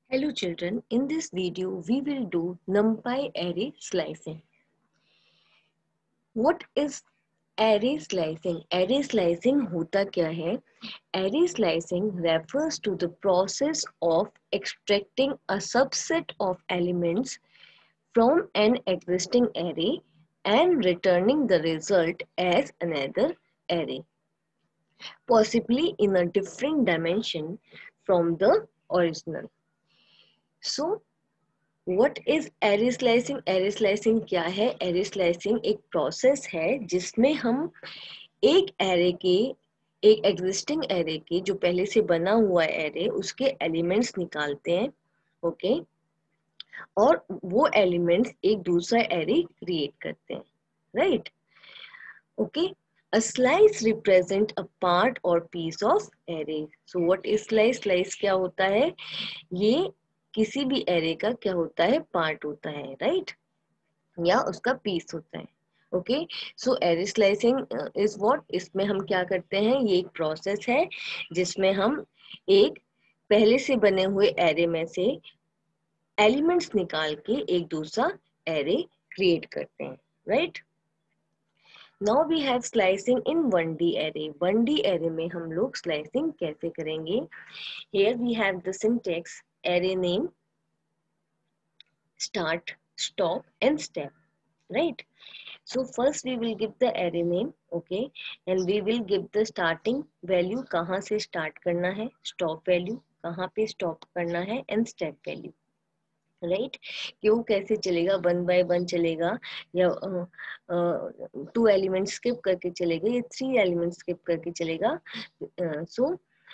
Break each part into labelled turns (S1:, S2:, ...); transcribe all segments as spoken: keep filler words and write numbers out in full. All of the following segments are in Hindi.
S1: Hello children, in this video we will do NumPy array slicing. What is array slicing? Array slicing होता क्या है? Array slicing refers to the process of extracting a subset of elements from an existing array and returning the result as another array, possibly in a different dimension from the original. So, What is array slicing? Array slicing क्या है? Array slicing एक प्रोसेस है जिसमें हम एक एरे के एक एग्जिस्टिंग एरे के जो पहले से बना हुआ एरे उसके एलिमेंट्स निकालते हैं, ओके okay? और वो एलिमेंट्स एक दूसरा एरे क्रिएट करते हैं, right? Okay, a slice represent a part or piece of array. So what is slice? Slice क्या होता है? ये किसी भी एरे का क्या होता है? पार्ट होता है, राइट? या उसका पीस होता है. Okay, so array slicing is what? इसमें हम क्या करते हैं? ये एक प्रोसेस है जिसमें हम एक पहले से बने हुए एरे में से एलिमेंट्स निकाल के एक दूसरा एरे क्रिएट करते हैं, right? Now we have slicing in one D array. One D array में हम लोग स्लाइसिंग कैसे करेंगे? Here we have the syntax array name, start, stop and step, right? So first we will give the array name, okay, and we will give the starting value, कहाँ से start करना है, stop value कहाँ पे stop करना है, and step value, right right? क्यों कैसे चलेगा? वन बाय वन चलेगा या टू एलिमेंट स्किप करके चलेगा या थ्री एलिमेंट स्किप करके चलेगा? सो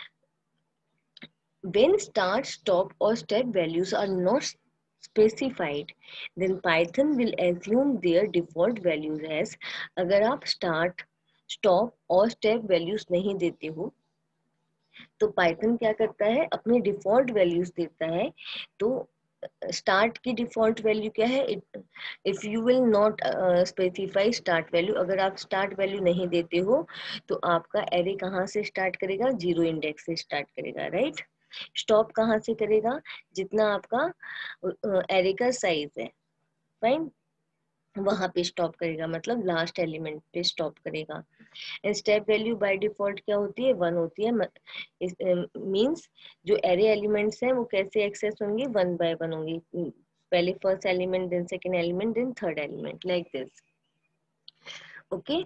S1: when start, stop or step values are not specified, then Python will assume their default values as. अगर आप start, stop और step values नहीं देते हो तो Python क्या करता है? अपने default values देता है. तो start की default value क्या है? If you will not uh, specify start value, अगर आप start value नहीं देते हो तो आपका array कहाँ से start करेगा? Zero index से start करेगा, right? स्टॉप कहाँ से करेगा? जितना आपका एरे का साइज है, फाइन, वहां पे स्टॉप करेगा, मतलब लास्ट एलिमेंट पे स्टॉप करेगा. And step value by default क्या होती है? वन होती है. मींस जो एरे एलिमेंट्स हैं वो कैसे एक्सेस होंगे? वन बाय वन होंगे. पहले first element, then second element, then third element, like this. Okay,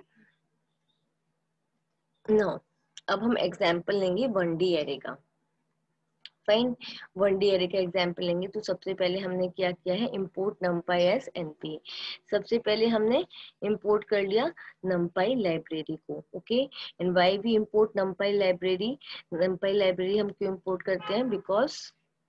S1: now अब हम एग्जांपल लेंगे वन डी एरे का. फाइन, वन डी एरे का एग्जाम्पल लेंगे तो सबसे पहले हमने क्या किया है? Import NumPy as NP. सबसे पहले हमने इम्पोर्ट कर लिया नमपाई लाइब्रेरी को, okay. And why we import NumPy library? NumPy library हम क्यों इम्पोर्ट करते हैं? Because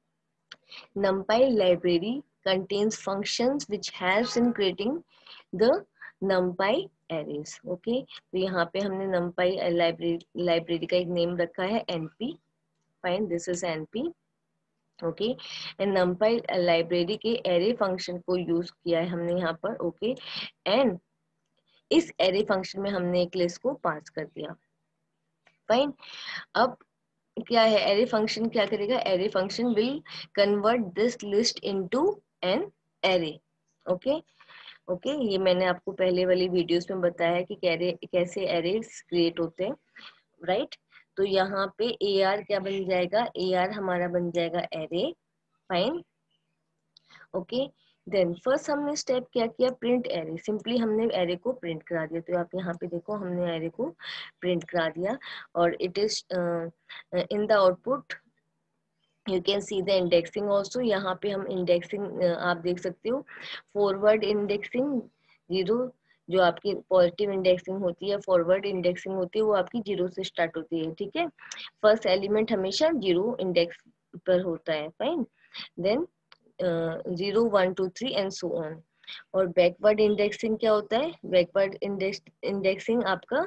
S1: NumPy library contains functions which helps in creating the NumPy arrays. Okay, तो यहाँ पे हमने NumPy library library का एक नेम रखा है np. Fine, this is np. Okay, and NumPy library के array function को यूज किया है हमने यहाँ पर. Okay, and इस array function में हमने एक लिस्ट को पास कर दिया. Fine, अब क्या है? एरे फंक्शन क्या करेगा? Array function will convert this list into an array. Okay okay, ये मैंने आपको पहले वाली वीडियोस में बताया कि कैरे कैसे एरेस क्रिएट होते हैं, राइट right? तो यहाँ पे ए आर क्या बन जाएगा? ए आर हमारा बन जाएगा array. Fine, okay. Then first हमने स्टेप क्या किया? Print array. सिंपली हमने एरे को प्रिंट करा दिया. तो आप यहाँ पे देखो हमने एरे को प्रिंट करा दिया और it is in the output you can see the indexing also. यहाँ पे हम इंडेक्सिंग uh, आप देख सकते हो. फॉरवर्ड इंडेक्सिंग जीरो, जो आपकी पॉजिटिव इंडेक्सिंग होती है, फॉरवर्ड इंडेक्सिंग होती है, वो आपकी जीरो से स्टार्ट होती है, ठीक है. फर्स्ट एलिमेंट हमेशा जीरो इंडेक्स पर होता है. Fine, then zero one two three and so on. और बैकवर्ड इंडेक्सिंग क्या होता है? बैकवर्ड इंडेक्स इंडेक्सिंग आपका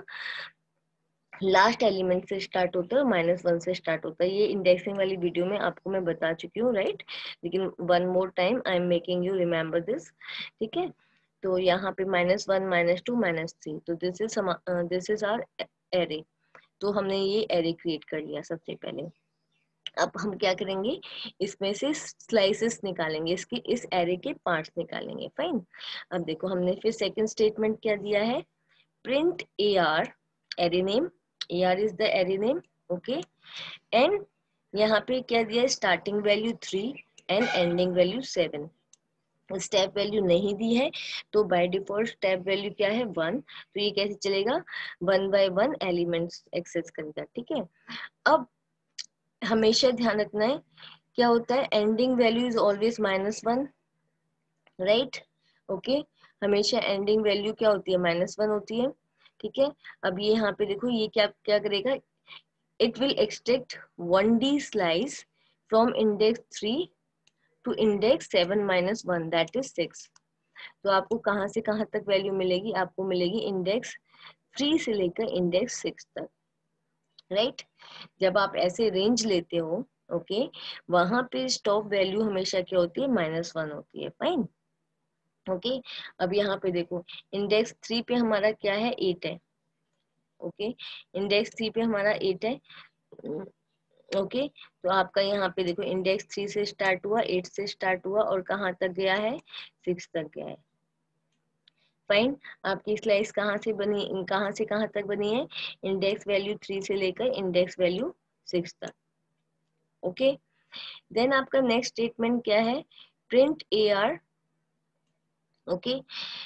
S1: लास्ट एलिमेंट से स्टार्ट होता है, माइनस वन से स्टार्ट होता है. ये इंडेक्सिंग वाली वीडियो में आपको मैं बता चुकी हूँ, राइट? लेकिन one more time I am making you remember this, ठीक है. तो यहाँ पे minus one, minus two, minus three, तो this is this is our array. तो हमने ये एरे क्रिएट कर लिया सबसे पहले. अब हम क्या करेंगे, इसमें से स्लाइसेस निकालेंगे, इसके इस एरे के पार्ट्स निकालेंगे। फाइन। अब देखो हमने फिर सेकंड स्टेटमेंट क्या दिया है, print A R, array name, A R is the array name, okay, and यहाँ पे क्या दिया है, starting value three and ending value seven. Step value नहीं दी है तो बाय डिफॉल्ट स्टेप वैल्यू क्या है, वन। तो ये कैसे चलेगा, one by one elements access करेगा, ठीक है। अब हमेशा ध्यान रखना है क्या होता है, ending value is always minus one, right, okay. हमेशा एंडिंग वैल्यू क्या होती है, माइनस वन होती है, ठीक है। अब ये यहाँ पे देखो ये क्या क्या करेगा, it will extract one D slice from index three to index seven minus one that is six. तो आपको कहाँ से कहाँ तक वैल्यू मिलेगी, आपको मिलेगी इंडेक्स थ्री से लेकर इंडेक्स सिक्स तक, राइट। जब आप ऐसे रेंज लेते हो, ओके, वहां पे स्टॉप वैल्यू हमेशा क्या होती है, माइनस वन होती है। Fine, okay. अब यहाँ पे देखो इंडेक्स थ्री पे हमारा क्या है, एट है, ओके, इंडेक्स थ्री पे हमारा एट है, ओके। तो आपका यहाँ पे देखो इंडेक्स थ्री से स्टार्ट हुआ, एट से स्टार्ट हुआ और कहाँ तक गया है, सिक्स तक गया है। फाइन, आपकी स्लाइस कहाँ से बनी, कहाँ से कहाँ तक बनी है, इंडेक्स वैल्यू थ्री से लेकर इंडेक्स वैल्यू सिक्स तक, ओके। देन आपका नेक्स्ट स्टेटमेंट क्या है, प्रिंट ए आर, ओके।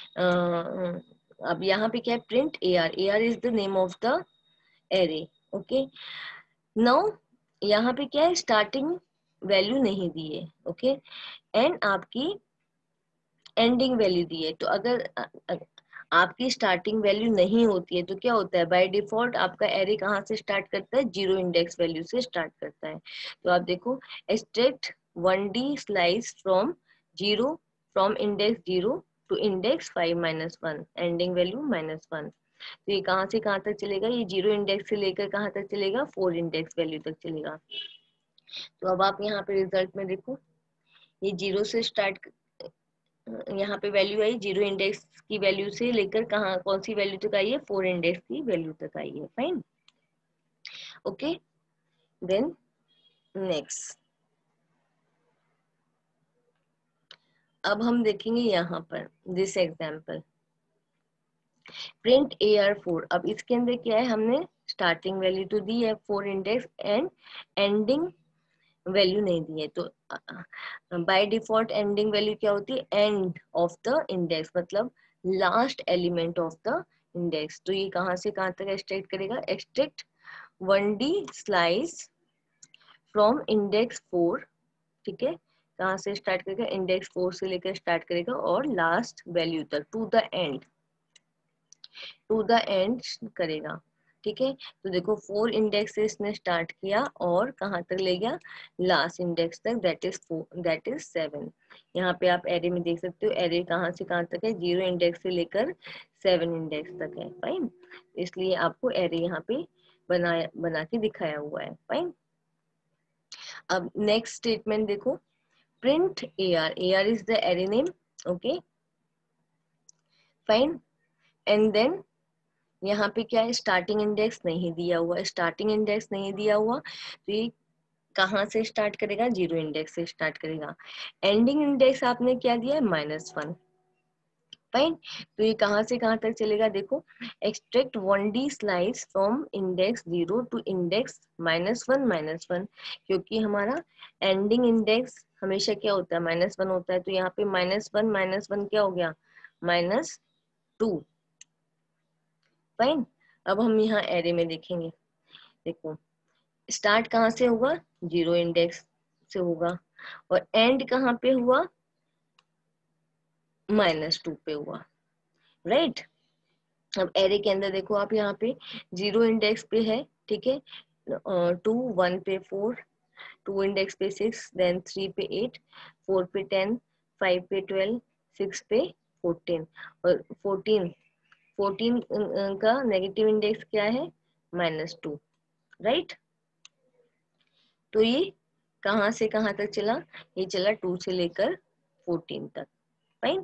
S1: अब यहाँ पे क्या है, print A R, A R is the name of the array, okay. Now यहाँ पे क्या है, स्टार्टिंग वैल्यू नहीं दी है, ओके, एंड आपकी एंडिंग वैल्यू दी है। तो अगर आपकी स्टार्टिंग वैल्यू नहीं होती है तो क्या होता है, बाय डिफॉल्ट आपका एरे कहाँ से स्टार्ट करता है, जीरो इंडेक्स वैल्यू से स्टार्ट करता है। तो आप देखो extract one D slice from zero, from index zero to index five minus one, ending value minus one. तो ये कहाँ से कहाँ तक चलेगा, ये जीरो इंडेक्स से लेकर कहाँ तक चलेगा, फोर इंडेक्स वैल्यू तक चलेगा। तो अब आप यहाँ पे रिजल्ट में देखो, ये जीरो से स्टार्ट, यहाँ पे वैल्यू आई जीरो इंडेक्स की वैल्यू से लेकर कहाँ कौन सी वैल्यू तक आई है, फोर इंडेक्स की वैल्यू तक आई है। Fine, okay. देन नेक्स्ट, अब हम देखेंगे यहाँ पर this example, print A R four. अब इसके अंदर क्या है, हमने स्टार्टिंग वैल्यू तो दी है four index and ending value नहीं दी है। तो बाय डिफॉल्ट एंडिंग वैल्यू क्या होती है, एंड ऑफ द इंडेक्स, मतलब last element of the index. तो ये कहाँ से कहाँ तक एक्सट्रैक्ट करेगा, extract one D slice from index four, ठीक है, कहाँ से स्टार्ट करेगा, इंडेक्स फोर से लेकर स्टार्ट करेगा और लास्ट वैल्यू तक, to the end, to the end करेगा, ठीक है। तो देखो फोर इंडेक्स से इसने स्टार्ट किया और कहाँ तक ले गया, लास्ट इंडेक्स तक, that is four, that is seven. यहाँ पे आप एरे में देख सकते हो एरे कहाँ से कहाँ तक है, जीरो इंडेक्स से लेकर सेवन इंडेक्स तक है। फाइन, इसलिए आपको एरे यहाँ पे बनाया बना के दिखाया हुआ है। फाइन, अब नेक्स्ट स्टेटमेंट देखो, print A R, A R is the array name, okay, fine. And then यहाँ पे क्या है, स्टार्टिंग इंडेक्स नहीं दिया हुआ, स्टार्टिंग इंडेक्स नहीं दिया हुआ तो ये कहाँ से स्टार्ट करेगा, जीरो इंडेक्स से स्टार्ट करेगा। एंडिंग इंडेक्स आपने क्या दिया है, माइनस वन। फाइन, तो ये कहाँ से कहाँ तक चलेगा, देखो extract one D slice from index zero to index minus one minus one, क्योंकि हमारा एंडिंग इंडेक्स हमेशा क्या होता है, माइनस वन होता है। तो यहाँ पे माइनस वन माइनस वन क्या हो गया, माइनस टू। फाइन, अब हम यहाँ एरे में देखेंगे, देखो स्टार्ट कहाँ से होगा, जीरो इंडेक्स से होगा और एंड कहाँ पे हुआ, माइनस टू पे हुआ, राइट। अब एरे के अंदर देखो आप यहाँ पे जीरो इंडेक्स पे है, ठीक है, टू, वन पे फोर, टू इंडेक्स पे सिक्स, देन थ्री पे एट, फोर पे टेन, फाइव पे ट्वेल्व, सिक्स पे फोर्टीन और फोर्टीन, फोर्टीन का नेगेटिव इंडेक्स क्या है, माइनस टू, राइट। तो ये कहाँ से कहाँ तक चला, ये चला टू से लेकर फोर्टीन तक। Fine,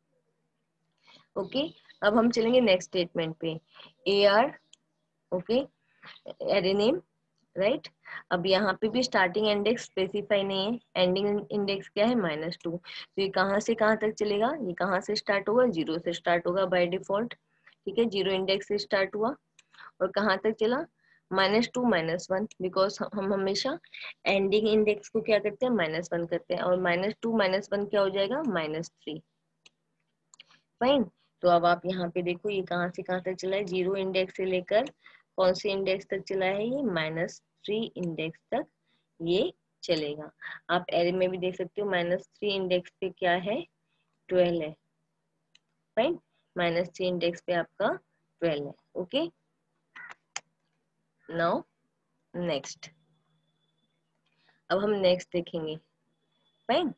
S1: okay. अब हम चलेंगे नेक्स्ट स्टेटमेंट पे, A R, okay, array name, right right? अब यहाँ पे भी स्टार्टिंग इंडेक्स स्पेसिफाई नहीं है, एंडिंग इंडेक्स क्या है माइनस टू। तो ये कहाँ से कहाँ तक चलेगा, ये कहाँ से स्टार्ट होगा, जीरो से स्टार्ट होगा बाय डिफॉल्ट। ठीक है, जीरो इंडेक्स से स्टार्ट हुआ और कहाँ तक चला, minus two minus one, because हम हमेशा एंडिंग इंडेक्स को क्या करते हैं, माइनस वन करते हैं, और माइनस टू माइनस वन क्या हो जाएगा, माइनस थ्री। फाइन। तो अब आप यहाँ पे देखो ये कहाँ से कहाँ तक चला है, जीरो इंडेक्स से लेकर कौन से इंडेक्स तक चला है, ये माइनस थ्री इंडेक्स तक ये चलेगा। आप एरे में भी देख सकते हो, माइनस थ्री इंडेक्स पे क्या है, ट्वेल्व है। फाइन, माइनस थ्री इंडेक्स पे आपका ट्वेल्व है। ओके, नाउ नेक्स्ट, अब हम नेक्स्ट देखेंगे। फाइन,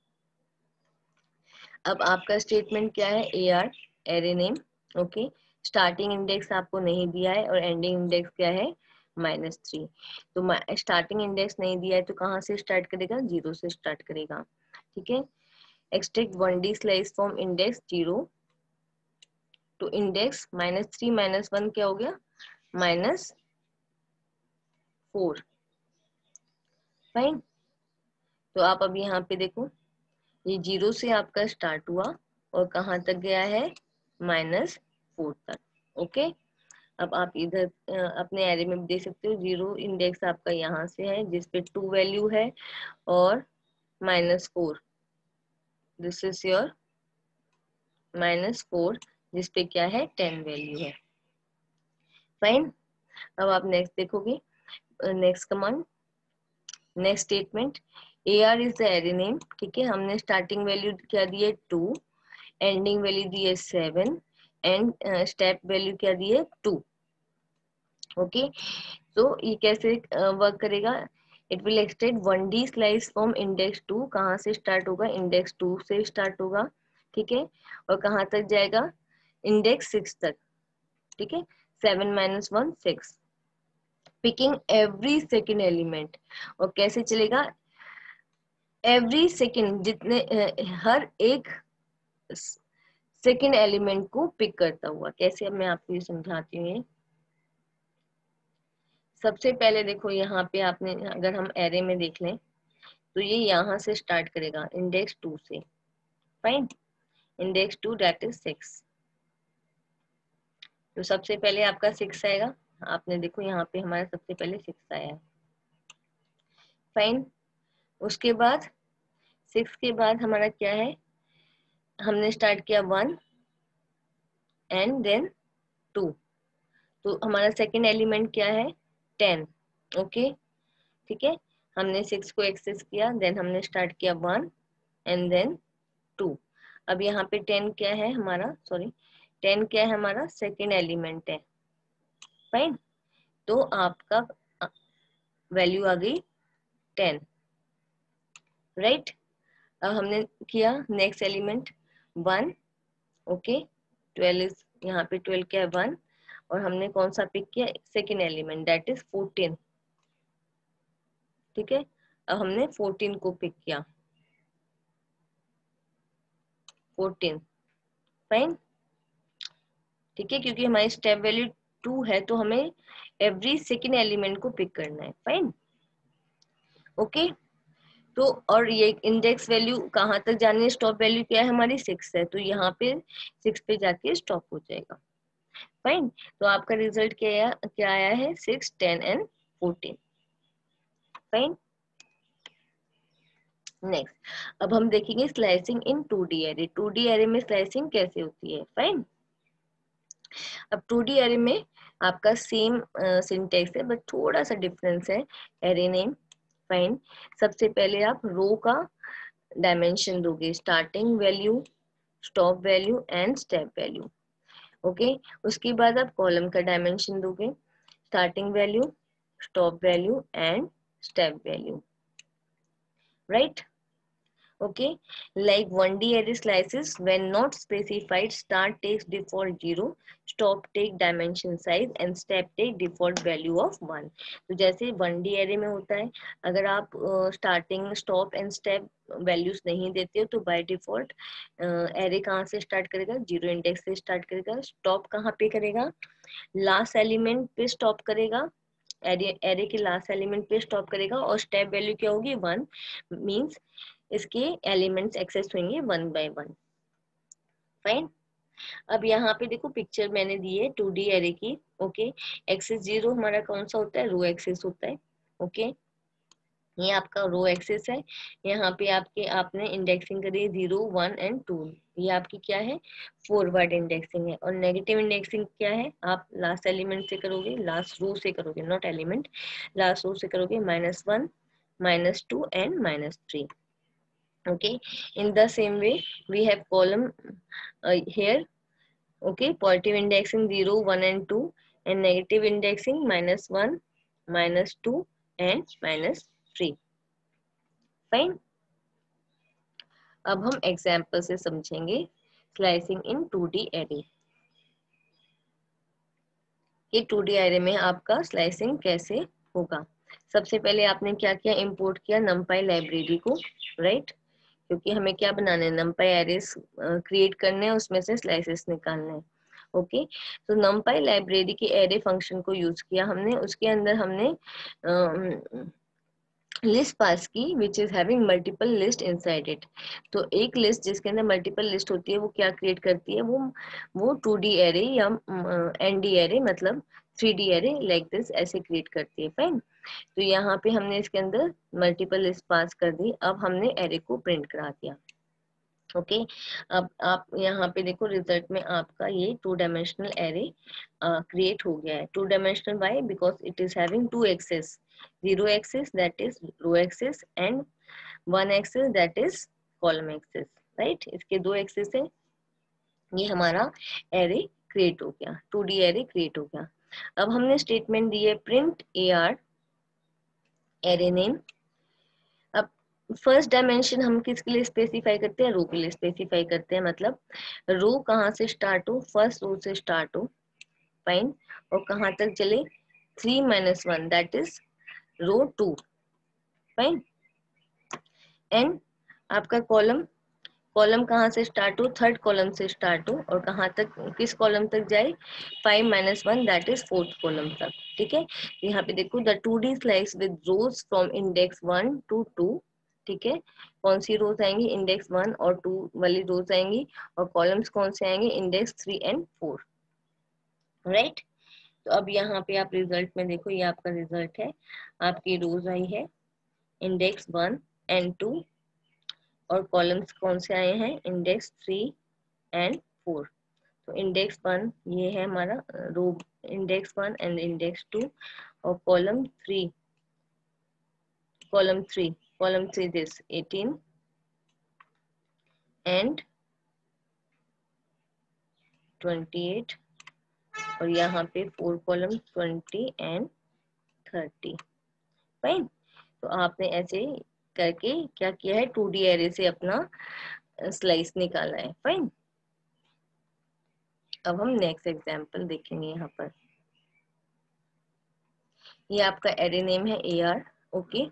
S1: अब आपका स्टेटमेंट क्या है, A R array name. Okay, starting index आपको नहीं दिया है और एंडिंग इंडेक्स क्या है, माइनस थ्री। तो स्टार्टिंग इंडेक्स नहीं दिया है तो कहाँ से स्टार्ट करेगा, जीरो से स्टार्ट करेगा। ठीक है, extract one D slice from index zero to index minus three minus one, क्या हो गया, माइनस फोर। फाइन, तो आप अब यहाँ पे देखो, ये जीरो से आपका स्टार्ट हुआ और कहाँ तक गया है, माइनस फोर तक। ओके, अब आप इधर अपने एरे में देख सकते हो, जीरो इंडेक्स आपका यहाँ से है जिसपे टू वैल्यू है और minus four, this is your minus four जिसपे क्या है, टेन वैल्यू है। फाइन, अब आप नेक्स्ट देखोगे, next command, next statement, A R is the array name. ठीक है, हमने स्टार्टिंग वैल्यू क्या दी है, टू, एंडिंग वैल्यू दी है सेवन एंड स्टेप वैल्यू क्या दी है, टू। ओके, तो ये कैसे वर्क uh, करेगा, it will extend one D slice from index two, कहाँ से स्टार्ट होगा, इंडेक्स टू से स्टार्ट होगा। ठीक है, और कहाँ तक जाएगा, इंडेक्स सिक्स तक। ठीक है, seven minus one six, picking every second element. और कैसे चलेगा, एवरी सेकेंड, जितने uh, हर एक सेकेंड एलिमेंट को पिक करता हुआ। कैसे, अब मैं आपको ये समझाती हूँ। सबसे पहले देखो यहाँ पे आपने, अगर हम एरे में देख लें तो ये यहाँ से स्टार्ट करेगा इंडेक्स टू से। Fine, index two that is six, तो सबसे पहले आपका सिक्स आएगा। आपने देखो यहाँ पे हमारा सबसे पहले सिक्स आया है। फाइन, उसके बाद सिक्स के बाद हमारा क्या है, हमने स्टार्ट किया वन एंड देन टू, तो हमारा सेकेंड एलिमेंट क्या है, टेन। ओके, ठीक है, हमने सिक्स को एक्सेस किया, देन हमने स्टार्ट किया वन एंड देन टू। अब यहाँ पे टेन क्या है हमारा, सॉरी टेन क्या है हमारा, सेकेंड एलिमेंट है। फाइन, तो आपका वैल्यू आ गई टेन। राइट, अब हमने किया next element one. Okay, twelve is, यहाँ पे ट्वेल्व क्या है, वन, और हमने कौन सा पिक किया, second element that is fourteen. ठीक है, अब हमने फोर्टीन को पिक किया, फोर्टीन। फाइन, ठीक है, क्योंकि हमारी स्टेप वैल्यू टू है तो हमें एवरी सेकेंड एलिमेंट को पिक करना है। फाइन, ओके, तो और ये इंडेक्स वैल्यू कहाँ तक जानी है, स्टॉप वैल्यू क्या है हमारी, सिक्स है, तो यहाँ पे सिक्स पे जाके स्टॉप हो जाएगा। फाइन, तो आपका रिजल्ट क्या आया, क्या आया है, six ten and fourteen. Fine, next, अब हम देखेंगे slicing in two D array. Two D array में स्लाइसिंग कैसे होती है। फाइन, अब टू डी एरे में आपका सेम सिंटेक्स है बट थोड़ा सा डिफरेंस है, एरे नेम। फाइन, सबसे पहले आप रो का डायमेंशन दोगे, starting value, stop value and step value. Okay, उसके बाद आप कॉलम का डायमेंशन दोगे, starting value, stop value and step value. Right, okay, like one D array slices when not specified, start takes default zero, stop take dimension size and step take default value of one। तो जैसे one D array में होता है, अगर आप starting stop and step values नहीं देते हो तो बाय डिफॉल्ट एरे कहाँ से स्टार्ट करेगा, जीरो इंडेक्स से स्टार्ट करेगा, स्टॉप कहाँ पे करेगा, लास्ट एलिमेंट पे स्टॉप करेगा, एरे एरे के लास्ट एलिमेंट पे स्टॉप करेगा और स्टेप वैल्यू क्या होगी वन, मींस इसके एलिमेंट्स एक्सेस होंगे वन बाय वन। फाइन। अब यहाँ पे देखो पिक्चर मैंने दी है टू डी एरे की। ओके, एक्सेस जीरो हमारा कौन सा होता है, रो एक्सेस होता है। ओके, ये आपका रो एक्सेस है। यहाँ पे आपके आपने इंडेक्सिंग करी जीरो वन एंड टू, ये आपकी क्या है फॉरवर्ड इंडेक्सिंग है। और नेगेटिव इंडेक्सिंग क्या है, आप लास्ट एलिमेंट से करोगे, लास्ट रो से करोगे, नॉट एलिमेंट, लास्ट रो से करोगे minus one, minus two and minus three. okay, in the same way we have column uh, here. Okay, positive indexing zero, one and two, and negative indexing minus one, minus two and minus three. Fine. अब हम एग्जाम्पल से समझेंगे slicing in two D array. ये टू डी एरे में आपका स्लाइसिंग कैसे होगा। सबसे पहले आपने क्या किया, इंपोर्ट किया नमपाई लाइब्रेरी को, राइट, क्योंकि हमें क्या बनाने हैं, नमपाई एरेस क्रिएट करने हैं, उसमें से स्लाइसेस निकालने हैं। ओके, तो नमपाई लाइब्रेरी की एरे फंक्शन को यूज किया हमने, उसके अंदर हमने लिस्ट पास की which is having multiple list inside it. तो एक लिस्ट जिसके अंदर मल्टीपल लिस्ट होती है वो क्या क्रिएट करती है, वो वो टू डी एरे या एन डी एरे मतलब three D array like this ऐसे क्रिएट करती है। फाइन। तो यहाँ पे हमने इसके अंदर मल्टीपल लिस्ट पास कर दी, अब हमने एरे को प्रिंट करा दिया। ओके okay, अब आप यहाँ पे देखो रिजल्ट में आपका ये टू डायमेंशनल एरे क्रिएट हो गया है। Two dimensional why, because it is having two axes, zero axis that is row axis and one axis that is column axis, right. इसके दो एक्सेस है, ये हमारा एरे क्रिएट हो गया, टू डी एरे क्रिएट हो गया। अब हमने स्टेटमेंट दी है print A R array name. अब फर्स्ट डायमेंशन हम किसके लिए स्पेसिफाई करते हैं, रो के लिए स्पेसिफाई करते हैं, मतलब रो कहाँ से स्टार्ट हो, फर्स्ट रो से स्टार्ट हो। फाइन। और कहाँ तक चले, three minus one that is row two. Fine. And आपका कॉलम, कॉलम कहाँ से स्टार्ट हो, थर्ड कॉलम से स्टार्ट हो और कहाँ तक, किस कॉलम तक जाए, five minus one that is fourth column तक। ठीक है, यहाँ पे देखो the two D slice with rows from index one to two. ठीक है, कौन सी रोज आएंगी, इंडेक्स वन और टू वाली रोज आएंगी, और कॉलम्स कौन से आएंगे, index three and four, right. तो अब यहाँ पे आप रिजल्ट में देखो, ये आपका रिजल्ट है, आपकी रोज आई है इंडेक्स वन एंड टू, और कॉलम्स कौन से आए हैं, इंडेक्स थ्री एंड फोर। तो इंडेक्स वन ये है हमारा row, index one and index two, और column three, column three column three this eighteen and twenty eight, और यहाँ पे four column twenty and thirty. Fine. तो आपने ऐसे करके क्या किया है, टू डी एरे से अपना स्लाइस निकाला है। फाइन। अब हम नेक्स्ट एग्जांपल देखेंगे। यहाँ पर ये आपका एरे नेम है ए आर। ओके,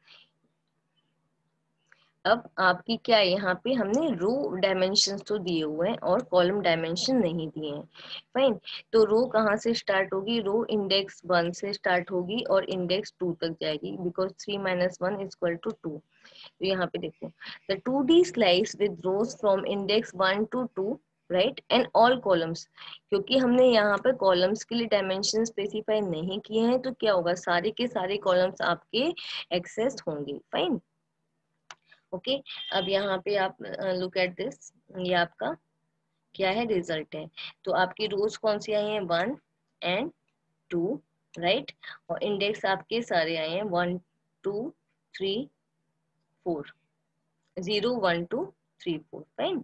S1: अब आपकी क्या है, यहाँ पे हमने रो डायमेंशन तो दिए हुए हैं और कॉलम डायमेंशन नहीं दिए हैं। फाइन। तो रो कहाँ से स्टार्ट होगी, रो इंडेक्स वन से स्टार्ट होगी और इंडेक्स टू तक जाएगी, because three minus one is equal to two. तो यहाँ पे देखो the two D slice with rows from index one to two, right, and all columns. क्योंकि हमने यहाँ पे कॉलम्स के लिए डायमेंशन स्पेसिफाई नहीं किए हैं, तो क्या होगा, सारे के सारे कॉलम्स आपके एक्सेस होंगे। फाइन। ओके okay, अब यहाँ पे आप लुक एट दिस, ये आपका क्या है, रिजल्ट है। तो आपकी रोज कौन सी आई हैं, वन एंड टू, राइट, और इंडेक्स आपके सारे आए हैं one two three four, zero one two three four. Fine.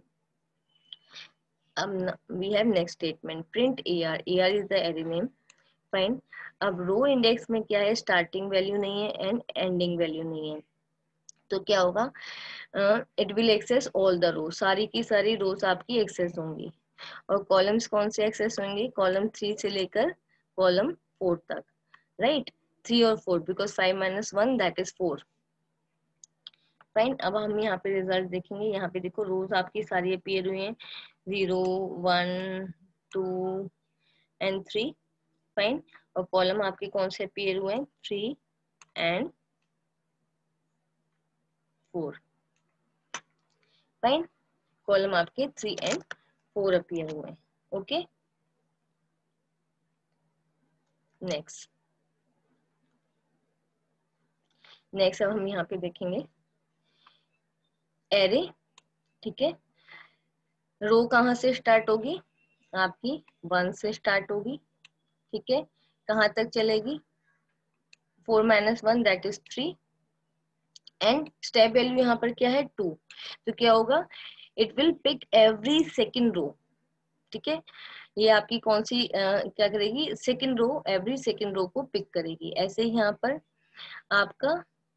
S1: अब we have next statement print A R, A R is the array name. Fine. अब रो इंडेक्स में क्या है, स्टार्टिंग वैल्यू नहीं है एंड एंडिंग वैल्यू नहीं है, तो क्या होगा, it will access all the row, सारी की सारी रोज आपकी एक्सेस होंगी। और कॉलम्स कौन से एक्सेस होंगे, कॉलम थ्री से लेकर कॉलम फोर तक, राइट, थ्री और four, because five minus one that is four. Fine. अब हम यहाँ पे रिजल्ट देखेंगे। यहाँ पे देखो रोज आपकी सारी अपीयर हुई हैं, zero one two and three. Fine. और कॉलम आपके कौन से अपीयर हुए हैं, three and four. Fine, column आपके थ्री एंड फोर अपीयर हुए हैं। ओके, नेक्स्ट नेक्स्ट अब हम यहाँ पे देखेंगे एरे। ठीक है, रो कहाँ से स्टार्ट होगी, आपकी वन से स्टार्ट होगी। ठीक है, कहाँ तक चलेगी, four minus one that is three, and step value यहाँ पर क्या है, टू। तो क्या होगा, it will pick every second row. ठीक है, ये आपकी कौन सी आ, क्या करेगी, second row, every second row को पिक करेगी। ऐसे ही यहाँ पर आपका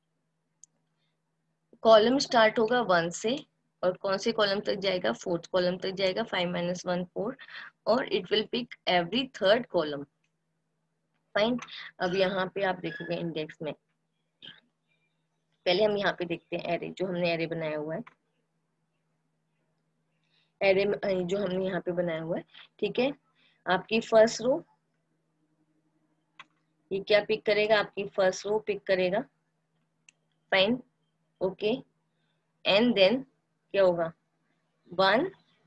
S1: कॉलम स्टार्ट होगा वन से और कौन से कॉलम तक जाएगा, फोर्थ कॉलम तक जाएगा, फाइव माइनस वन फोर, और it will pick every third column. Fine, अब यहाँ पे आप देखोगे इंडेक्स में, पहले हम यहाँ पे देखते हैं एरे, जो हमने एरे बनाया हुआ है, एरे जो हमने यहाँ पे बनाया हुआ है। ठीक है, आपकी फर्स्ट रो ये क्या पिक करेगा, आपकी फर्स्ट रो पिक करेगा। फाइन, ओके, एंड देन क्या होगा, वन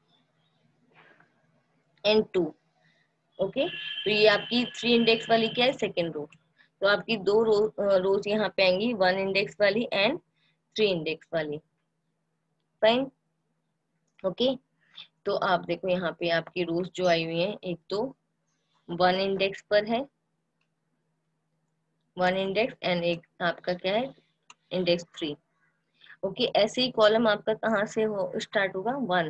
S1: एंड टू। ओके, तो ये आपकी थ्री इंडेक्स वाली क्या है, सेकेंड रो। तो आपकी दो रो रोज यहाँ पे आएंगी, वन इंडेक्स वाली एंड थ्री इंडेक्स वाली। फाइन, ओके, तो आप देखो यहाँ पे आपकी रोज जो आई हुई है, एक तो वन इंडेक्स पर है, वन इंडेक्स, एंड एक आपका क्या है, इंडेक्स थ्री। ओके, ऐसे ही कॉलम आपका कहाँ से हो स्टार्ट होगा, वन।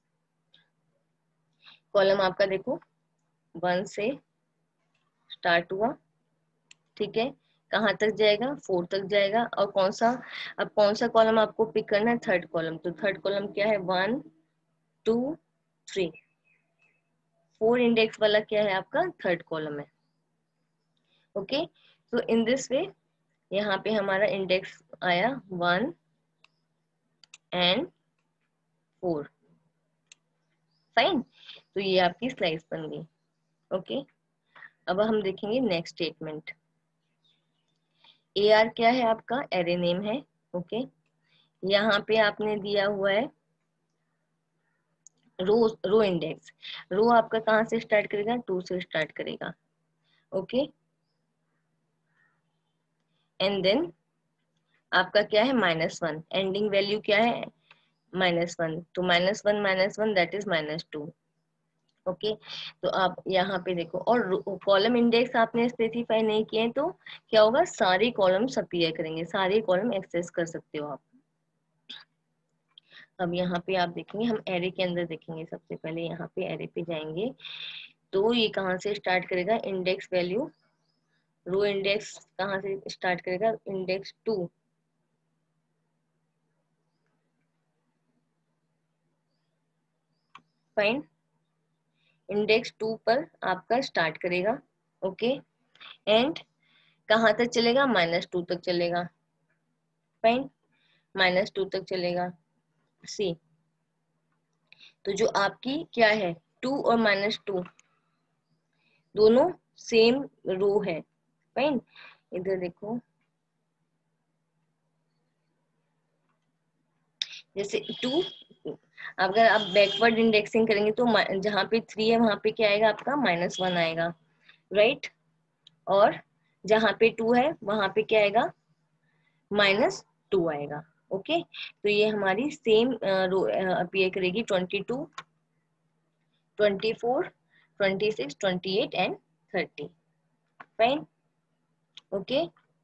S1: कॉलम आपका देखो वन से स्टार्ट हुआ। ठीक है, कहाँ तक जाएगा, फोर तक जाएगा, और कौन सा, अब कौन सा कॉलम आपको पिक करना है, थर्ड कॉलम। तो थर्ड कॉलम क्या है, one two three, four index वाला क्या है आपका, थर्ड कॉलम है। ओके, तो इन दिस वे यहाँ पे हमारा इंडेक्स आया वन एंड फोर। फाइन, तो ये आपकी स्लाइस बन गई। ओके, अब हम देखेंगे नेक्स्ट स्टेटमेंट। ए आर क्या है, आपका एरे नेम है। ओके, यहाँ पे आपने दिया हुआ है रो, रो इंडेक्स। रो आपका कहाँ से स्टार्ट करेगा, टू से स्टार्ट करेगा। ओके, एंड देन आपका क्या है, माइनस वन, एंडिंग वैल्यू क्या है, माइनस वन। तो minus one minus one that is minus two. Okay, तो आप यहाँ पे देखो, और कॉलम इंडेक्स आपने स्पेसिफाई नहीं किए तो क्या होगा, सारे कॉलम्स अपीयर करेंगे, सारे कॉलम एक्सेस कर सकते हो आप। अब यहाँ पे आप देखेंगे, हम एरे के अंदर देखेंगे, सबसे पहले यहाँ पे एरे पे जाएंगे, तो ये कहाँ से स्टार्ट करेगा, इंडेक्स वैल्यू, रो इंडेक्स कहाँ से स्टार्ट करेगा, index two. Fine, index two पर आपका स्टार्ट करेगा। ओके, एंड कहाँ तक चलेगा, माइनस टू तक चलेगा। फाइन, माइनस टू तक चलेगा। सी, तो जो आपकी क्या है, टू और माइनस टू दोनों सेम रो है। फाइन, इधर देखो, जैसे टू, अगर आप बैकवर्ड इंडेक्सिंग करेंगे तो जहाँ पे थ्री है वहां पे क्या आएगा, आपका माइनस वन आएगा, राइट। और जहाँ पे टू है वहां पे क्या आएगा, माइनस टू आएगा। ओके, तो ये हमारी सेम रो अपीयर करेगी, twenty two, twenty four, twenty six, twenty eight and thirty. Fine, okay,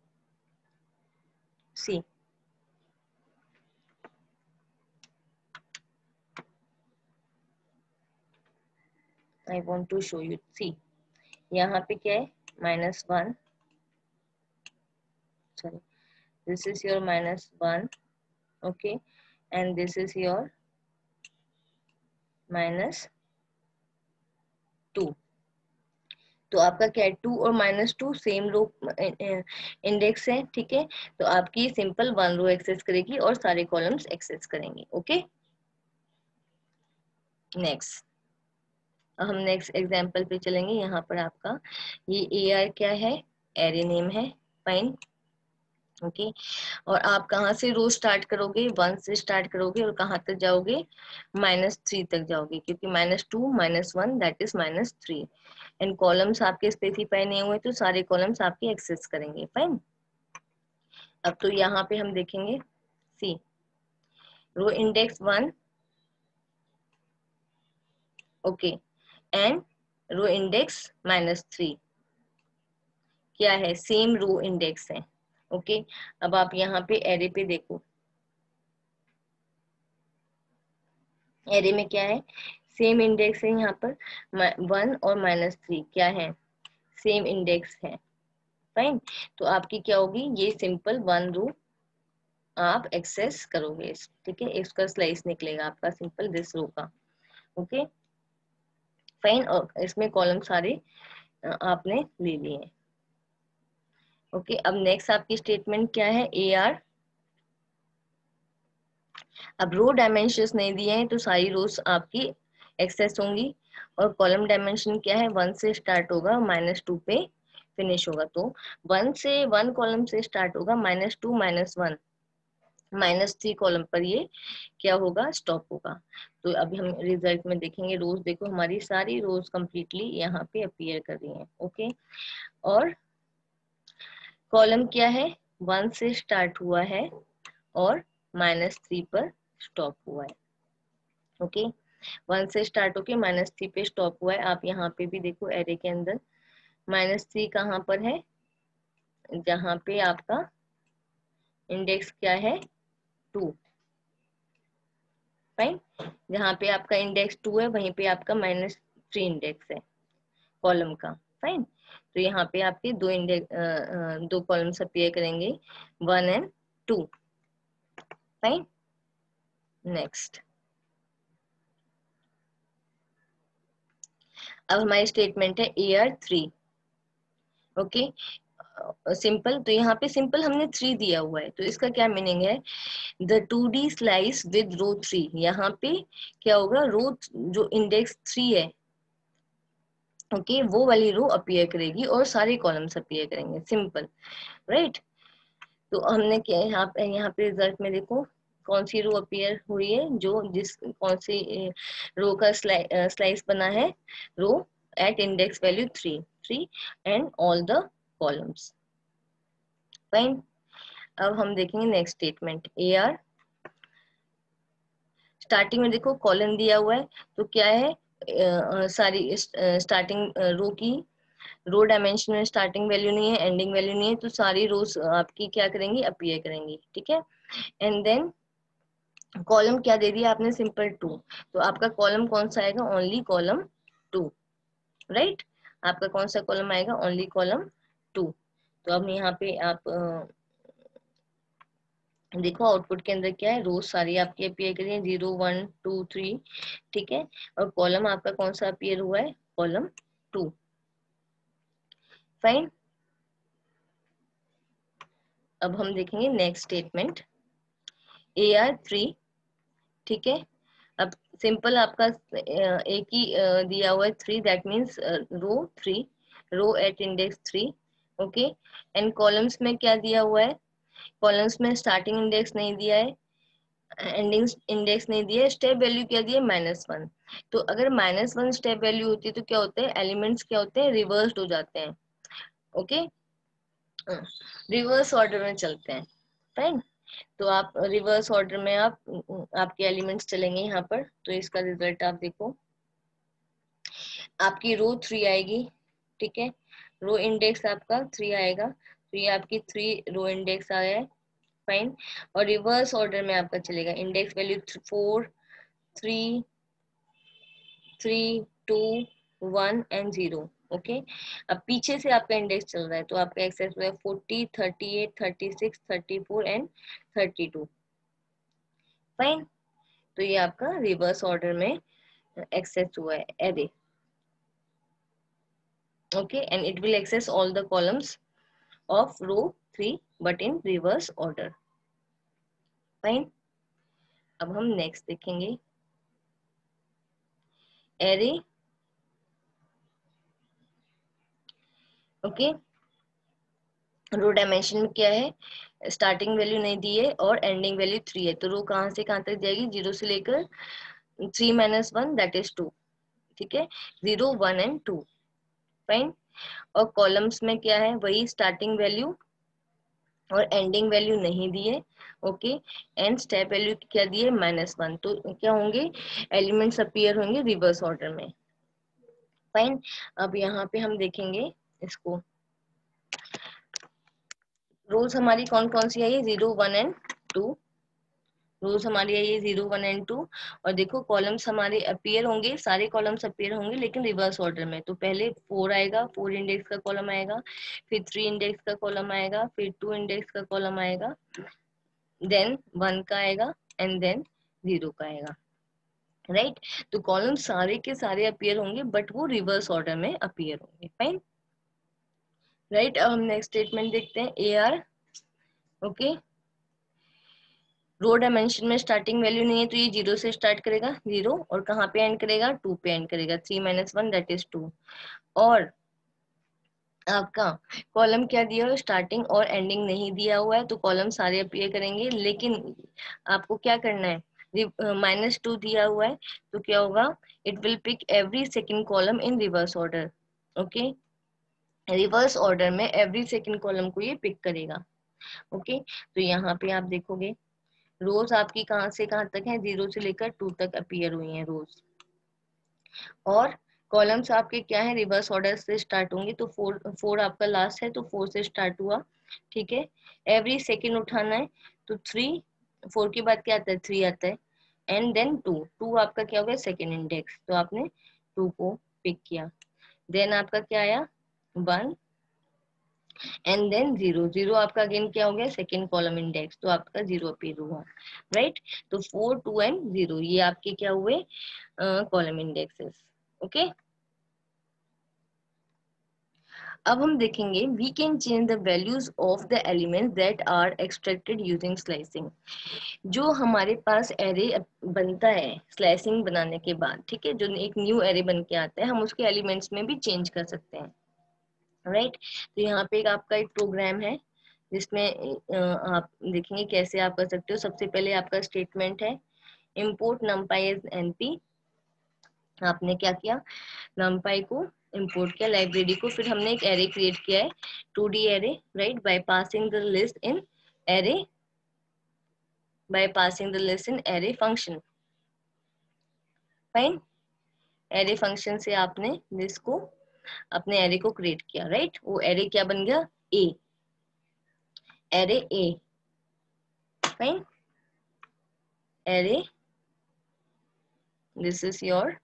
S1: see, I want to show you, see यहाँ पे क्या है, minus one, sorry, this is your minus one, okay, and this is your minus two. तो आपका क्या है, टू और minus two same row index है। ठीक है, तो आपकी सिंपल वन रो एक्सेस करेगी और सारे कॉलम्स एक्सेस करेंगे। ओके, नेक्स्ट हम नेक्स्ट एग्जाम्पल पे चलेंगे। यहाँ पर आपका ये ए आर क्या है, एरे नेम है। Fine, okay okay. और आप कहाँ से रो स्टार्ट करोगे, वन से स्टार्ट करोगे और कहाँ तक जाओगे, माइनस थ्री तक जाओगे, क्योंकि minus two minus one that is minus three. And columns आपके स्पेसिफाई नहीं हुए तो सारे कॉलम्स आपके एक्सेस करेंगे। फाइन, अब तो यहाँ पे हम देखेंगे see row index one, okay, and row index minus three क्या है, सेम रो इंडेक्स है। Okay okay? अब आप यहाँ पे एरे पे देखो, एरे में क्या है, सेम इंडेक्स है। यहाँ पर वन और माइनस थ्री क्या है, सेम इंडेक्स है। फाइन, तो आपकी क्या होगी, ये सिंपल वन रो आप एक्सेस करोगे, ठीक है, इसका स्लाइस निकलेगा आपका सिंपल दिस रो का। ओके फाइन, और इसमें कॉलम सारे आपने ले लिए हैं। ओके okay, अब नेक्स्ट आपकी स्टेटमेंट क्या है, ए आर। अब रो डायमेंशंस नहीं दिए हैं तो सारी रोज आपकी एक्सेस होंगी, और कॉलम डायमेंशन क्या है, वन से स्टार्ट होगा माइनस टू पे फिनिश होगा। तो वन से वन कॉलम से स्टार्ट होगा, minus two minus one minus three column पर ये क्या होगा, स्टॉप होगा। तो अभी हम रिजल्ट में देखेंगे, रोज देखो हमारी सारी रोज कंप्लीटली यहाँ पे अपीयर कर रही हैं। ओके, और कॉलम क्या है, वन से स्टार्ट हुआ है और माइनस थ्री पर स्टॉप हुआ है। ओके, वन से स्टार्ट होके माइनस थ्री पे स्टॉप हुआ है। आप यहाँ पे भी देखो एरे के अंदर माइनस थ्री कहाँ पर है, जहाँ पे आपका इंडेक्स क्या है, टू। फाइन, जहाँ पे आपका इंडेक्स टू है वहीं पे आपका माइनस थ्री इंडेक्स है कॉलम का। फाइन, तो यहाँ पे आपके दो इंडेक्स दो कॉलम्स अपीयर करेंगे, one and two. Fine, next अब हमारी स्टेटमेंट है A R three. Okay, simple, तो यहाँ पे सिंपल हमने थ्री दिया हुआ है, तो इसका क्या मीनिंग है, the two D slice with row three. यहाँ पे क्या होगा, रो जो इंडेक्स थ्री है, ओके okay, वो वाली रो अपीयर करेगी और सारे कॉलम्स अपीयर करेंगे, सिंपल, राइट। तो हमने क्या यहाँ पे यहाँ पे रिजल्ट में देखो कौन सी रो अपीयर हुई है, जो जिस कौन सी रो का स्लाई, स्लाइस बना है, row at index value three three and all the columns. Fine, अब हम देखेंगे next statement, A R. Starting में देखो कॉलम दिया हुआ है, तो क्या है, आ, सारी स्टार्टिंग रो की रो डायमेंशन में स्टार्टिंग वैल्यू नहीं है, एंडिंग वैल्यू नहीं है, तो सारी रोज आपकी क्या करेंगी, अपीयर करेंगी, ठीक है। एंड देन कॉलम क्या दे दिया आपने, सिंपल टू, तो आपका कॉलम कौन सा आएगा, ओनली कॉलम टू, राइट। आपका कौन सा कॉलम आएगा, ओनली कॉलम टू। तो अब यहाँ पे आप आ, देखो आउटपुट के अंदर क्या है, रोज सारी आपकी अपीयर करिए, जीरो वन टू थ्री, ठीक है, और कॉलम आपका कौन सा अपीयर हुआ है, कॉलम टू। फाइन, अब हम देखेंगे next statement, A R three, ठीक है। अब सिंपल आपका एक ही दिया हुआ है three, that means row three, row at index three, okay. And columns में क्या दिया हुआ है, कॉलम्स में स्टार्टिंग इंडेक्स नहीं दिया है, एंडिंग इंडेक्स नहीं दिया है, स्टेप वैल्यू क्या दिया है, माइनस वन। तो अगर माइनस वन स्टेप वैल्यू होती है तो क्या होता है, एलिमेंट्स क्या होते हैं, रिवर्स्ड हो जाते हैं। ओके, रिवर्स ऑर्डर में चलते हैं। फाइन, तो आप रिवर्स ऑर्डर में आप आपके एलिमेंट्स चलेंगे यहाँ पर, तो इसका रिजल्ट आप देखो, आपकी रो थ्री आएगी, ठीक है, रो इंडेक्स आपका थ्री आएगा, तो ये आपकी थ्री रो इंडेक्स आया है। फाइन, और रिवर्स ऑर्डर में आपका चलेगा, index value four three three two one and zero. Okay, अब पीछे से आपका इंडेक्स चल रहा है, तो आपका एक्सेस हुआ है forty thirty eight thirty six thirty four and thirty two. Fine, तो ये आपका रिवर्स ऑर्डर में एक्सेस हुआ है array. Okay, and it will access all the columns of row three but in reverse order. Fine, अब हम नेक्स्ट देखेंगे, एरे ओके, रो डायमेंशन में क्या है, स्टार्टिंग वैल्यू नहीं दी है और एंडिंग वैल्यू थ्री है, तो रो कहाँ से कहाँ तक जाएगी, जीरो से लेकर three minus one that is two, ठीक है, zero one and two, fine. और कॉलम्स में क्या है, वही स्टार्टिंग वैल्यू और एंडिंग वैल्यू नहीं दी है, ओके, एंड स्टेप वैल्यू क्या दी है, माइनस वन, तो क्या होंगे, एलिमेंट्स अपीयर होंगे रिवर्स ऑर्डर में, फाइन। अब यहाँ पे हम देखेंगे इसको, रोज हमारी कौन कौन सी आई है, zero one and two, rows हमारी आई है जीरो वन एंड टू, और देखो कॉलम्स हमारे अपीयर होंगे, सारे कॉलम्स अपीयर होंगे लेकिन रिवर्स ऑर्डर में, तो पहले फोर आएगा, फोर इंडेक्स का कॉलम आएगा, फिर थ्री इंडेक्स का कॉलम आएगा, फिर टू इंडेक्स का कॉलम आएगा, देन वन का आएगा, एंड देन जीरो का आएगा, राइट right? तो कॉलम सारे के सारे अपीयर होंगे बट वो रिवर्स ऑर्डर में अपीयर होंगे, फाइन, राइट। अब हम नेक्स्ट स्टेटमेंट देखते हैं, A R, okay, row dimension में स्टार्टिंग वैल्यू नहीं है तो ये जीरो से स्टार्ट करेगा, जीरो, और कहाँ पे एंड करेगा, टू पे एंड करेगा, three minus one that is two, और आपका कॉलम क्या दिया हुआ, स्टार्टिंग और एंडिंग नहीं दिया हुआ है, तो कॉलम सारे अपीयर करेंगे, लेकिन आपको क्या करना है, माइनस टू दिया हुआ है तो क्या होगा, it will pick every second column in reverse order, okay, reverse order में एवरी सेकेंड कॉलम को ये पिक करेगा, ओके। तो यहाँ पे आप देखोगे रोज आपकी कहाँ से कहाँ तक है, जीरो से लेकर टू तक अपीयर हुई हैं रोज, और कॉलम्स आपके क्या है, रिवर्स ऑर्डर से स्टार्ट होंगे, तो फोर फोर आपका लास्ट है तो फोर से स्टार्ट हुआ, ठीक है, एवरी सेकेंड उठाना है तो थ्री, फोर के बाद क्या आता है, थ्री आता है, एंड देन टू, टू आपका क्या हो गया, सेकेंड इंडेक्स, तो आपने टू को पिक किया, देन आपका क्या आया, one, and then zero, zero आपका अगेन क्या हो गया, सेकेंड कॉलम इंडेक्स, तो आपका जीरो अपीयर हुआ, राइट। तो फोर, टू एंड जीरो ये आपके क्या हुए, कॉलम इंडेक्सेस, ओके। अब हम देखेंगे we can change the values of the elements that are extracted using slicing, जो हमारे पास एरे बनता है स्लाइसिंग बनाने के बाद, ठीक है, जो एक न्यू एरे बन के आता है हम उसके एलिमेंट्स में भी चेंज कर सकते हैं, राइट right? तो यहाँ पे एक आपका एक प्रोग्राम है जिसमें आप देखेंगे कैसे आप कर सकते हो। सबसे पहले आपका स्टेटमेंट है import numpy as np, आपने क्या किया, numpy को इंपोर्ट किया लाइब्रेरी को, फिर हमने एक एरे क्रिएट किया है two D array, right, by passing the list in array, by passing the list in array function, fine, array function से आपने लिस्ट को अपने एरे को क्रिएट किया, राइट, वो एरे क्या बन गया, A, array A, fine, array, this is your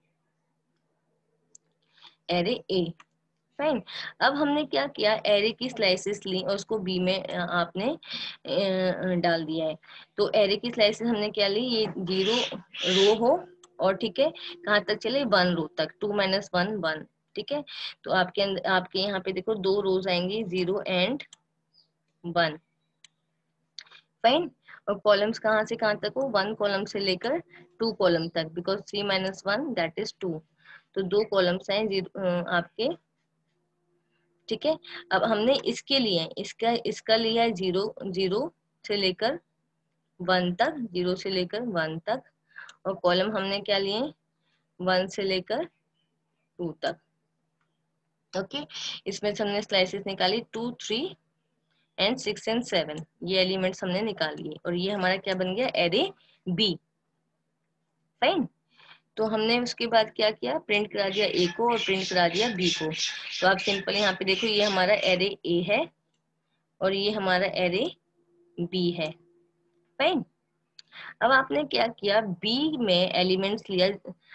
S1: array A, fine. अब हमने क्या किया, एरे की स्लाइसेस ली और उसको बी में आपने डाल दिया है, तो एरे की स्लाइसेस हमने क्या ली, ये जीरो रो हो और ठीक है कहाँ तक चले, वन रो तक, टू माइनस वन वन, ठीक है, तो आपके अंदर आपके यहाँ पे देखो दो रोज आएंगी, जीरो एंड वन, फाइन, और कॉलम्स कहाँ से कहाँ तक हो, वन कॉलम से लेकर टू कॉलम तक, because three minus one that is two, तो दो कॉलम्स हैं जीरो आपके, ठीक है। अब हमने इसके लिए इसका इसका लिया है जीरो, जीरो से लेकर वन तक, जीरो से लेकर वन तक, और कॉलम हमने क्या लिए, वन से लेकर टू तक, ओके। इसमें से हमने स्लाइसेस निकाली two, three and six and seven, ये एलिमेंट्स हमने निकाल लिए और ये हमारा क्या बन गया, एरे बी, फाइन। तो हमने उसके बाद क्या किया, प्रिंट करा दिया ए को और प्रिंट करा दिया बी को, तो आप सिंपल यहाँ पे देखो ये हमारा एरे ए है और ये हमारा एरे बी है, फाइन। अब आपने क्या किया, बी में एलिमेंट्स लिया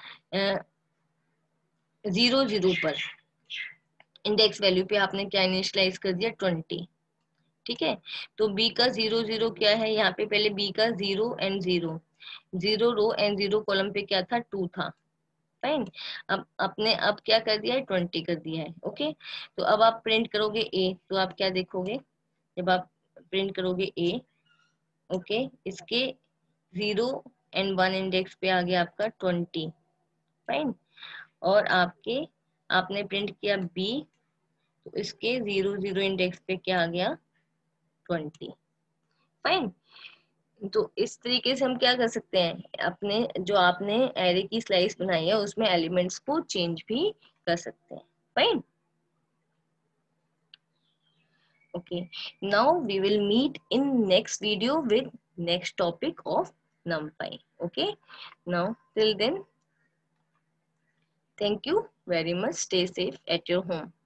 S1: जीरो जीरो पर, इंडेक्स वैल्यू पे आपने क्या इनिशियलाइज कर दिया, ट्वेंटी, ठीक है। तो बी का जीरो जीरो क्या है, यहाँ पे पहले बी का zero and zero, zero row and zero column पे क्या था, टू था, फाइन। अब आपने अब क्या कर दिया है, ट्वेंटी कर दिया है, ओके। तो अब आप प्रिंट करोगे ए, तो आप क्या देखोगे, जब आप प्रिंट करोगे ए, ओके, इसके जीरो एंड वन इंडेक्स पे आ गया आपका ट्वेंटी, फाइन, और आपके आपने प्रिंट किया बी, तो इसके जीरो जीरो इंडेक्स पे क्या आ गया, ट्वेंटी। फाइन। तो इस तरीके से हम क्या कर सकते हैं, अपने जो आपने एरे की स्लाइस बनाई है उसमें एलिमेंट्स को चेंज भी कर सकते हैं। Fine. Okay, now we will meet in next video with next topic of NumPy. Okay, now till then, thank you very much. Stay safe at your home.